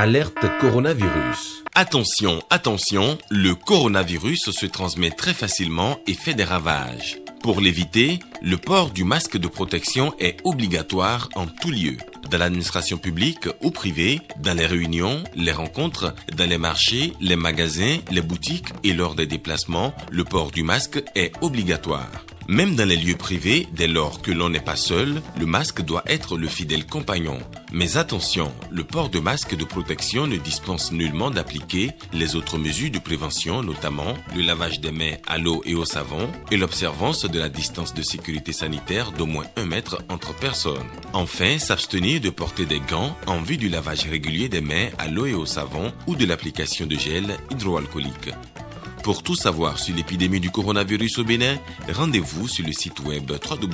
Alerte coronavirus. Attention, attention, le coronavirus se transmet très facilement et fait des ravages. Pour l'éviter, le port du masque de protection est obligatoire en tout lieu. Dans l'administration publique ou privée, dans les réunions, les rencontres, dans les marchés, les magasins, les boutiques et lors des déplacements, le port du masque est obligatoire. Même dans les lieux privés, dès lors que l'on n'est pas seul, le masque doit être le fidèle compagnon. Mais attention, le port de masque de protection ne dispense nullement d'appliquer les autres mesures de prévention, notamment le lavage des mains à l'eau et au savon et l'observance de la distance de sécurité sanitaire d'au moins 1 mètre entre personnes. Enfin, s'abstenir de porter des gants en vue du lavage régulier des mains à l'eau et au savon ou de l'application de gel hydroalcoolique. Pour tout savoir sur l'épidémie du coronavirus au Bénin, rendez-vous sur le site web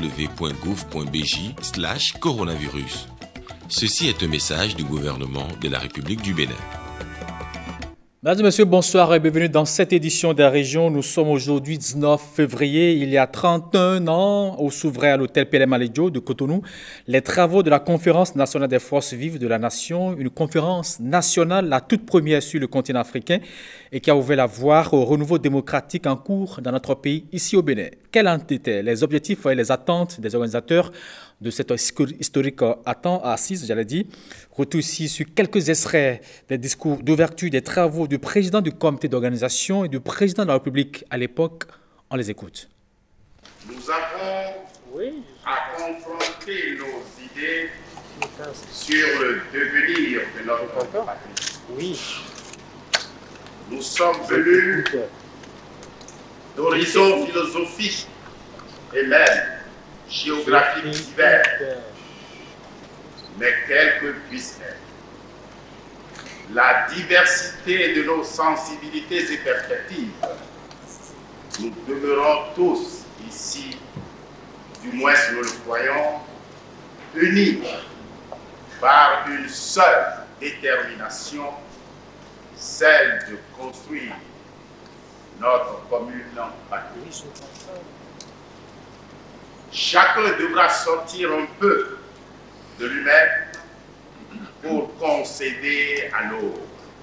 www.gouv.bj/coronavirus. Ceci est un message du gouvernement de la République du Bénin. Mesdames et messieurs, bonsoir et bienvenue dans cette édition des régions. Nous sommes aujourd'hui 19 février. Il y a 31 ans, au souverain à l'hôtel Pelem Alejo de Cotonou, les travaux de la Conférence nationale des forces vives de la nation, une conférence nationale, la toute première sur le continent africain et qui a ouvert la voie au renouveau démocratique en cours dans notre pays, ici au Bénin. Quels en étaient les objectifs et les attentes des organisateurs de cette historique assise, retour ici sur quelques extraits des discours d'ouverture des travaux du président du comité d'organisation et du président de la République à l'époque. On les écoute. Nous avons à confronter nos idées sur le devenir de notre patrie. Oui. Nous sommes venus d'horizons philosophiques et même géographiques divers, mais quelle que puisse être la diversité de nos sensibilités et perspectives, nous demeurons tous ici, du moins si nous le croyons, unis par une seule détermination, celle de construire notre commune patrie. Chacun devra sortir un peu de lui-même pour concéder à l'autre.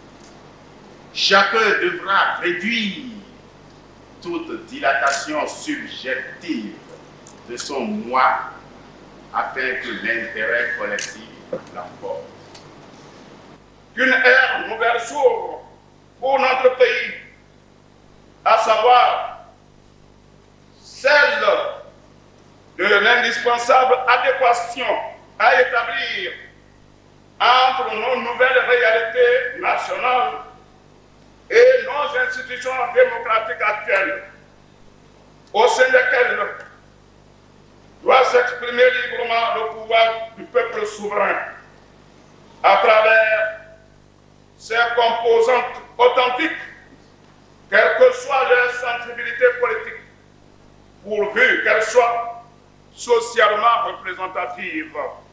Chacun devra réduire toute dilatation subjective de son moi afin que l'intérêt collectif l'emporte. Qu'une ère nouvelle s'ouvre pour notre pays, à savoir celle de l'indispensable adéquation à établir entre nos nouvelles réalités nationales et nos institutions démocratiques actuelles, au sein desquelles doit s'exprimer librement le pouvoir du peuple souverain à travers ses composantes authentiques, quelle que soit leur sensibilité politique, pourvu qu'elle soit socialement représentative.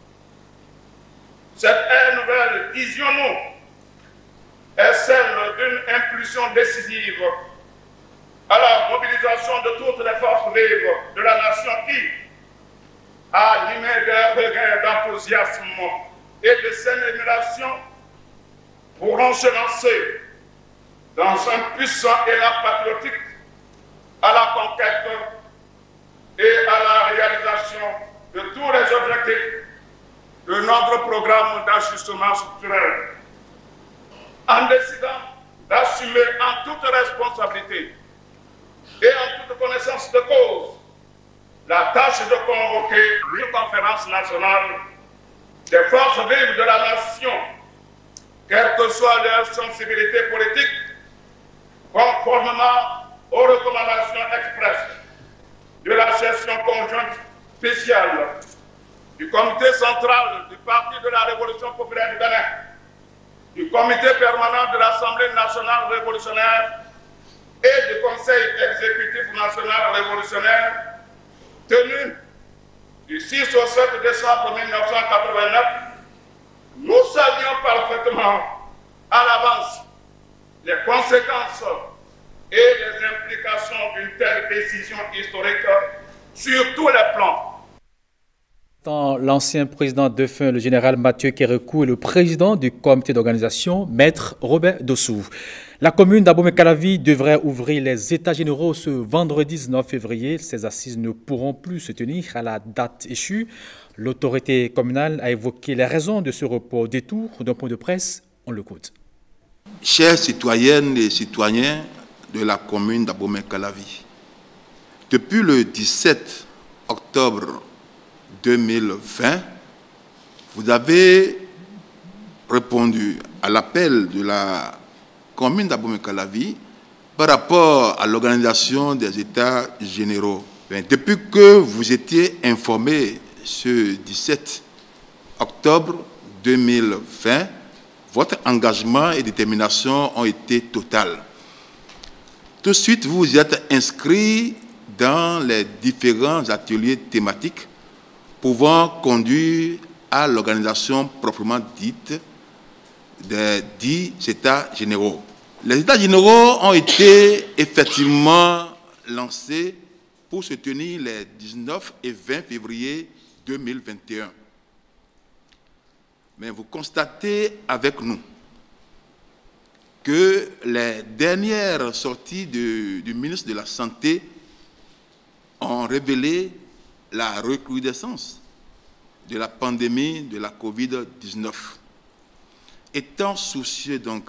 Cette ère nouvelle, disions-nous, est celle d'une impulsion décisive à la mobilisation de toutes les forces vives de la nation qui, animée d'un regain d'enthousiasme et de saine émulation, pourront se lancer dans un puissant élan patriotique à la conquête et à la réalisation de tous les objectifs de notre programme d'ajustement structurel, en décidant d'assumer en toute responsabilité et en toute connaissance de cause la tâche de convoquer une conférence nationale des forces vives de la nation, quelle que soit leur sensibilité politique, conformément aux recommandations expresses de la session conjointe spéciale du comité central du Parti de la Révolution populaire du Bénin, du comité permanent de l'Assemblée nationale révolutionnaire et du Conseil exécutif national révolutionnaire, tenu du 6 au 7 décembre 1989, nous savions parfaitement à l'avance les conséquences et les implications d'une telle décision historique sur tous les plans. l'instant, l'ancien président défunt, le général Mathieu Kérékou, et le président du comité d'organisation, Maître Robert Dossou. La commune d'Abomey-Calavi devrait ouvrir les états généraux ce vendredi 19 février. Ces assises ne pourront plus se tenir à la date échue. L'autorité communale a évoqué les raisons de ce report détour d'un point de presse. On l'écoute. Chers citoyennes et citoyens de la commune d'Abomey-Calavi, depuis le 17 octobre 2020, vous avez répondu à l'appel de la commune d'Abomey-Calavi par rapport à l'organisation des états généraux. Depuis que vous étiez informé ce 17 octobre 2020, votre engagement et détermination ont été totales. Tout de suite, vous vous êtes inscrit dans les différents ateliers thématiques pouvant conduire à l'organisation proprement dite des 10 états généraux. Les états généraux ont été effectivement lancés pour se tenir les 19 et 20 février 2021. Mais vous constatez avec nous que les dernières sorties du ministre de la Santé ont révélé la recrudescence de la pandémie de la COVID-19. Étant soucieux donc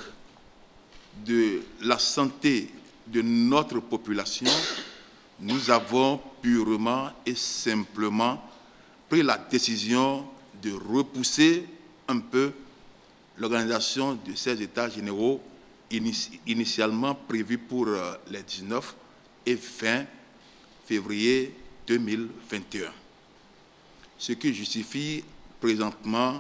de la santé de notre population, nous avons purement et simplement pris la décision de repousser un peu l'organisation de ces états généraux initialement prévus pour les 19 et 20 février 2021. Ce qui justifie présentement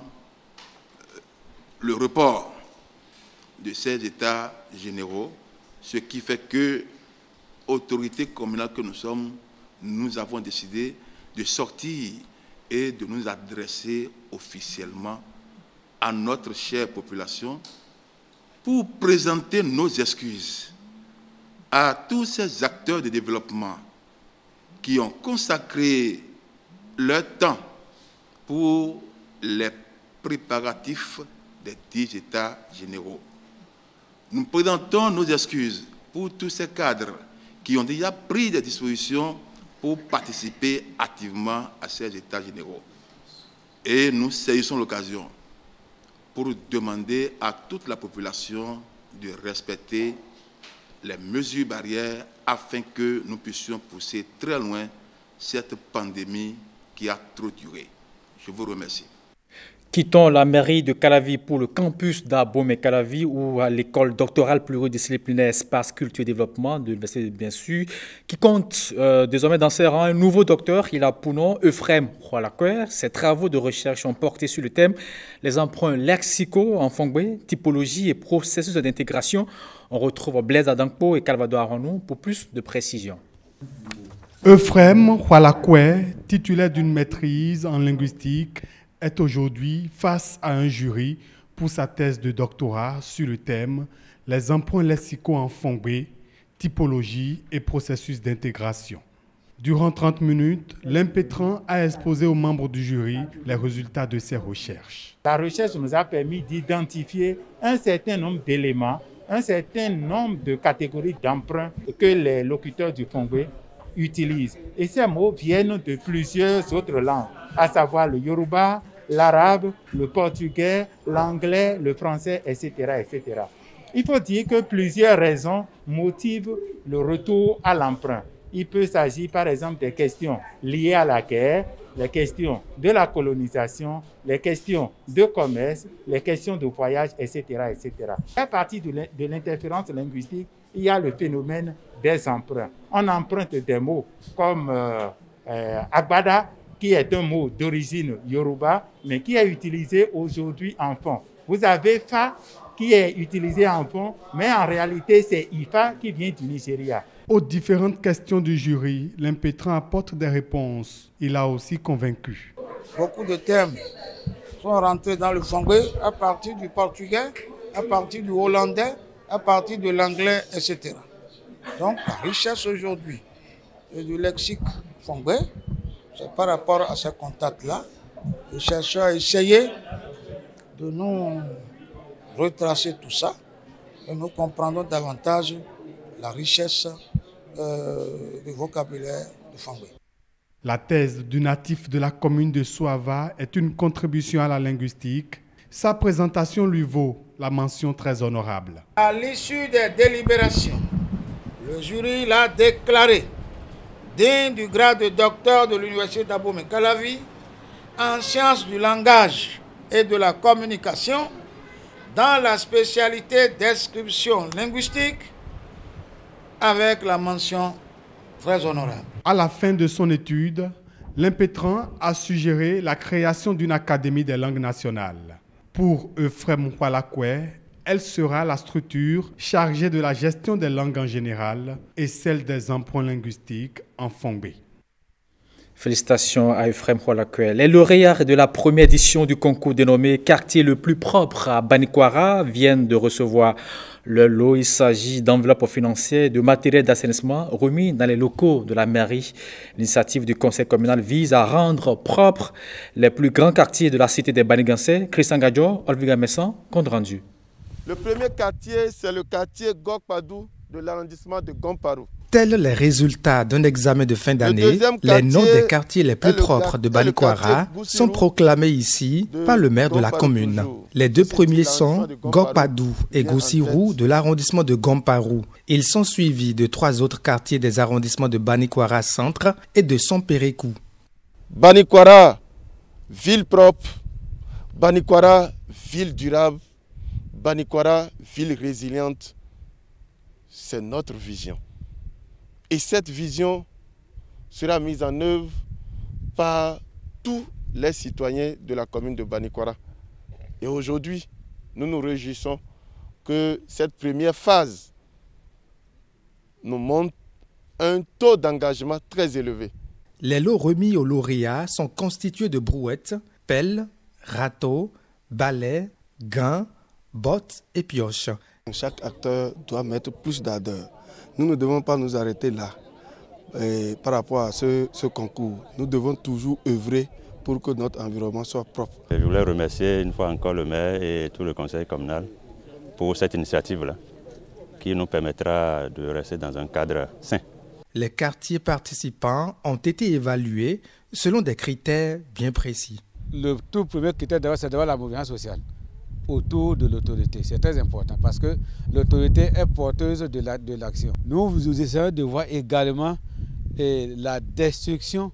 le report de ces états généraux, ce qui fait que, autorité communale que nous sommes, nous avons décidé de sortir et de nous adresser officiellement à notre chère population pour présenter nos excuses à tous ces acteurs de développement qui ont consacré leur temps pour les préparatifs des 10 états généraux. Nous présentons nos excuses pour tous ces cadres qui ont déjà pris des dispositions pour participer activement à ces états généraux. Et nous saisissons l'occasion pour demander à toute la population de respecter les mesures barrières afin que nous puissions pousser très loin cette pandémie qui a trop duré. Je vous remercie. Quittons la mairie de Calavi pour le campus d'Abomey-Calavi ou à l'école doctorale pluridisciplinaire Espace Culture et Développement de l'Université bien sûr, qui compte désormais dans ses rangs un nouveau docteur. Il a pour nom Euphrem Hualakuer. Ses travaux de recherche ont porté sur le thème les emprunts lexicaux en Fongbe, typologie et processus d'intégration. On retrouve Blaise Adankpo et Calvado Aranou pour plus de précision. Euphrem Hualakuer, titulaire d'une maîtrise en linguistique, est aujourd'hui face à un jury pour sa thèse de doctorat sur le thème « Les emprunts lexicaux en Fongbe, typologie et processus d'intégration ». Durant 30 minutes, l'impétrant a exposé aux membres du jury les résultats de ses recherches. La recherche nous a permis d'identifier un certain nombre d'éléments, un certain nombre de catégories d'emprunts que les locuteurs du Fongbe utilisent. Et ces mots viennent de plusieurs autres langues, à savoir le yoruba, l'arabe, le portugais, l'anglais, le français, etc., etc. Il faut dire que plusieurs raisons motivent le retour à l'emprunt. Il peut s'agir par exemple des questions liées à la guerre, les questions de la colonisation, les questions de commerce, les questions de voyage, etc., etc. À partir de l'interférence linguistique, il y a le phénomène des emprunts. On emprunte des mots comme agbada, qui est un mot d'origine yoruba, mais qui est utilisé aujourd'hui en fond. Vous avez fa, qui est utilisé en fond, mais en réalité, c'est ifa qui vient du Nigeria. Aux différentes questions du jury, l'impétrant apporte des réponses. Il a aussi convaincu. Beaucoup de termes sont rentrés dans le Fongbe à partir du portugais, à partir du hollandais, à partir de l'anglais, etc. Donc, la richesse aujourd'hui du lexique Fongbe, c'est par rapport à ces contacts-là Le chercheur a essayé de nous retracer tout ça et nous comprendrons davantage la richesse du vocabulaire du Fangbe. La thèse du natif de la commune de Soava est une contribution à la linguistique. Sa présentation lui vaut la mention très honorable. À l'issue des délibérations, le jury l'a déclaré digne du grade de docteur de l'université d'Abomey-Calavi en sciences du langage et de la communication dans la spécialité description linguistique avec la mention très honorable. À la fin de son étude, l'impétrant a suggéré la création d'une académie des langues nationales. Pour Euphrem Hualakwe, elle sera la structure chargée de la gestion des langues en général et celle des emprunts linguistiques en Fangbe. Félicitations à Euphrem Hualakwe. Les lauréats de la première édition du concours dénommé Quartier le plus propre à Banikwara viennent de recevoir le lot. Il s'agit d'enveloppes financières de matériel d'assainissement remis dans les locaux de la mairie. L'initiative du conseil communal vise à rendre propres les plus grands quartiers de la cité des Banigansais. Christian Gadjo, Olviga Messan, compte rendu. Le premier quartier, c'est le quartier Gokpadou de l'arrondissement de Gomparo. Tels les résultats d'un examen de fin d'année, les noms des quartiers les plus propres de Banikwara sont proclamés ici par le maire de la commune. Les deux premiers sont Gokpadou et Goussirou de l'arrondissement de Gomparo. Ils sont suivis de 3 autres quartiers des arrondissements de Banikwara Centre et de Somperekou. Banikwara, ville propre. Banikwara, ville durable. Banikwara, ville résiliente. C'est notre vision. Et cette vision sera mise en œuvre par tous les citoyens de la commune de Banikwara. Et aujourd'hui, nous nous réjouissons que cette première phase nous montre un taux d'engagement très élevé. Les lots remis aux lauréats sont constitués de brouettes, pelles, râteaux, balais, gants, bottes et pioches. Chaque acteur doit mettre plus d'ardeur. Nous ne devons pas nous arrêter là. Par rapport à ce concours, nous devons toujours œuvrer pour que notre environnement soit propre. Je voulais remercier une fois encore le maire et tout le conseil communal pour cette initiative-là qui nous permettra de rester dans un cadre sain. Les quartiers participants ont été évalués selon des critères bien précis. Le tout premier critère, c'est d'avoir la mobilisation sociale autour de l'autorité. C'est très important parce que l'autorité est porteuse de l'action. Nous essayons de voir également la destruction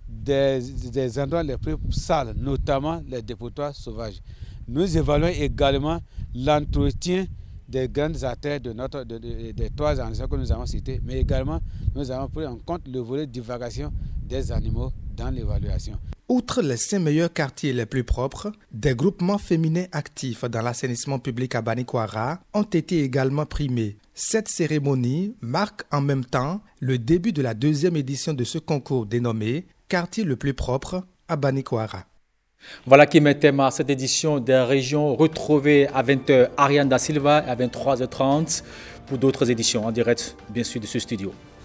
des endroits les plus sales, notamment les dépotoirs sauvages. Nous évaluons également l'entretien des grandes artères des 3 arrondissements que nous avons cités, mais également nous avons pris en compte le volet divagation des animaux dans l'évaluation. Outre les 5 meilleurs quartiers les plus propres, des groupements féminins actifs dans l'assainissement public à Banikwara ont été également primés. Cette cérémonie marque en même temps le début de la 2e édition de ce concours dénommé Quartier le plus propre à Banikwara. Voilà qui met thème à cette édition des régions. Retrouvez à 20h Ariane Da Silva et à 23h30 pour d'autres éditions en direct, bien sûr, de ce studio.